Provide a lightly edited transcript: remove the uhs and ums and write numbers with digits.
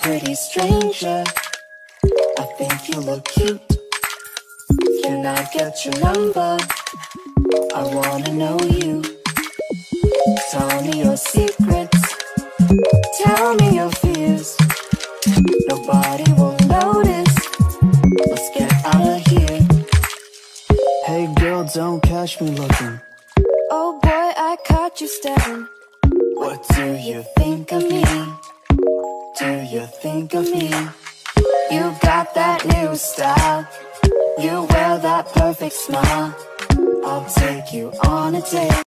pretty stranger. I think you look cute. Can I get your number? I wanna know you. Tell me your secrets. Tell me your fears. Nobody will notice. Let's get out of here. Hey girl, don't catch me looking. Oh boy, I caught you staring. What do you think of me? Do you think of me? You got that new style. You wear that perfect smile. I'll take you on a date.